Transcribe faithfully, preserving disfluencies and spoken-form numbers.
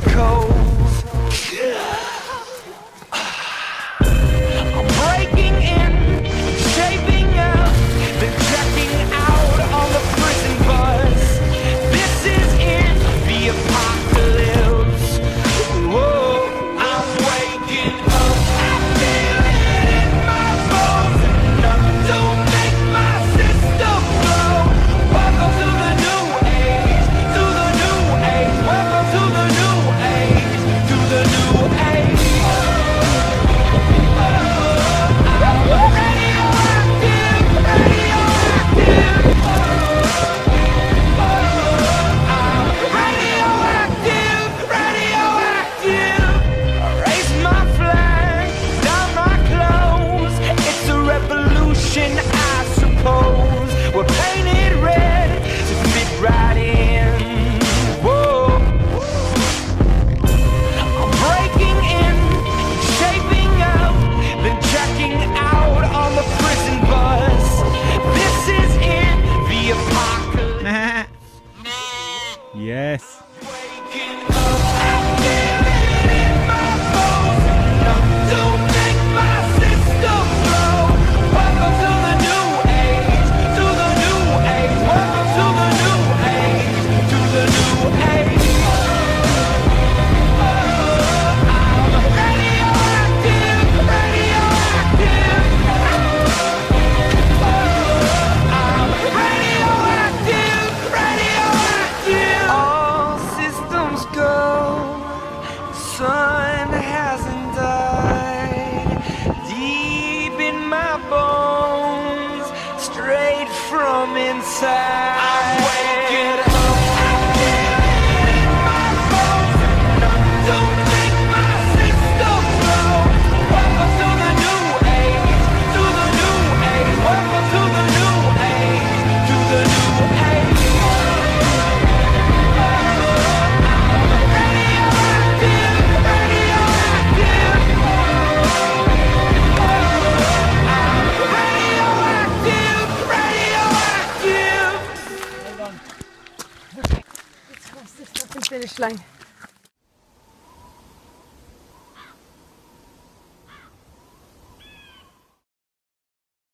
echoes. I'm breaking in, shaping up, then checking out on the prison bus. This is in the apocalypse. Whoa, I'm waking up. I feel it in my bones. Enough to make my system blow. Welcome to the new age, to the new age. Welcome to the new age, to the new age. I suppose we're painted red to fit right in. Whoa, I'm breaking in, shaping up, then checking out on the prison bus. This is in the apocalypse. Yes. Waking up, I feel it in my bones. Enough to make my system blow. Welcome to the new age, to the new age. Welcome to the new age, to the new age. I'm radioactive, radioactive. I'm radioactive, radioactive. All systems go. Sun hasn't died. Deep in my bones, straight from inside. I'm waking up. I feel it in my bones. Enough to make my system blow. Welcome to the new age, to the new age. Welcome to the new age, to the new age. Radioactive, radioactive. Radioactive, radioactive. Let's cross this fucking finish line.